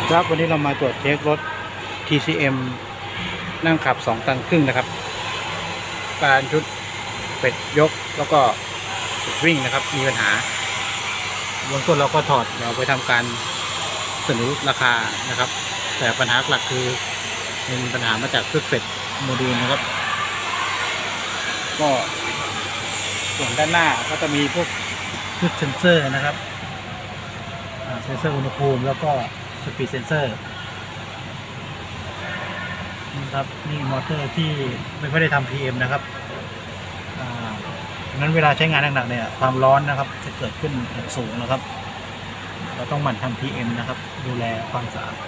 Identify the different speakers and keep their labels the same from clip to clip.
Speaker 1: ครับวันนี้เรามาตรวจเช็ครถ TCM นั่งขับ2 ตันครึ่งนะครับการชุดเป็ดยกแล้วก็วิ่งนะครับมีปัญหาเบื้องต้นเราก็ถอดเราไปทำการเสนอราคานะครับแต่ปัญหาหลักคือเป็นปัญหามาจากชุดเป็ดโมดูลนะครับก็ส่วนด้านหน้าก็จะมีพวกชุดเซนเซอร์นะครับเซนเซอร์อุณหภูมิแล้วก็สปีดเซนเซอร์นะครับนี่มอเตอร์ที่ไม่ค่อยได้ทำ PM นะครับงั้นเวลาใช้งานหนักๆเนี่ยความร้อนนะครับจะเกิดขึ้นอย่างสูงนะครับเราต้องหมั่นทำ PM นะครับดูแลความสะอาด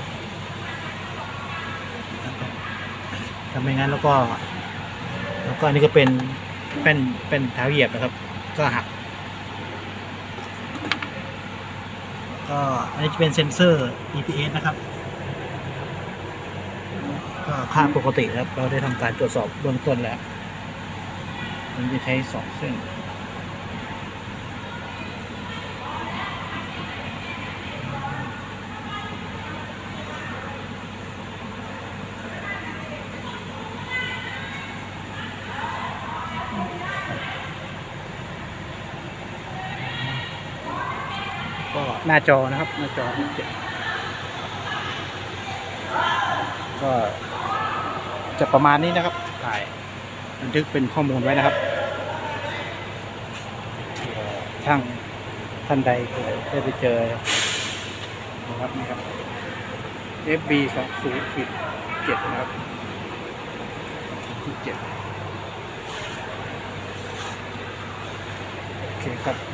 Speaker 1: ถ้าไม่งั้นแล้วก็อันนี้ก็เป็นเท้าเหยียบนะครับก็หักก็อันนี้จะเป็นเซ็นเซอร์ EPS นะครับก็ค่าปกติครับเราได้ทำการตรวจสอบเบื้องต้นแล้วมันจะใช้2 เส้นก็หน้าจอนะครับหน้าจอก็จะประมาณนี้นะครับถ่ายบันทึกเป็นข้อมูลไว้นะครับช่างท่านใดได้ไปเจอนะครับนี่ครับ FB 20-7นะครับ7โอเคครับ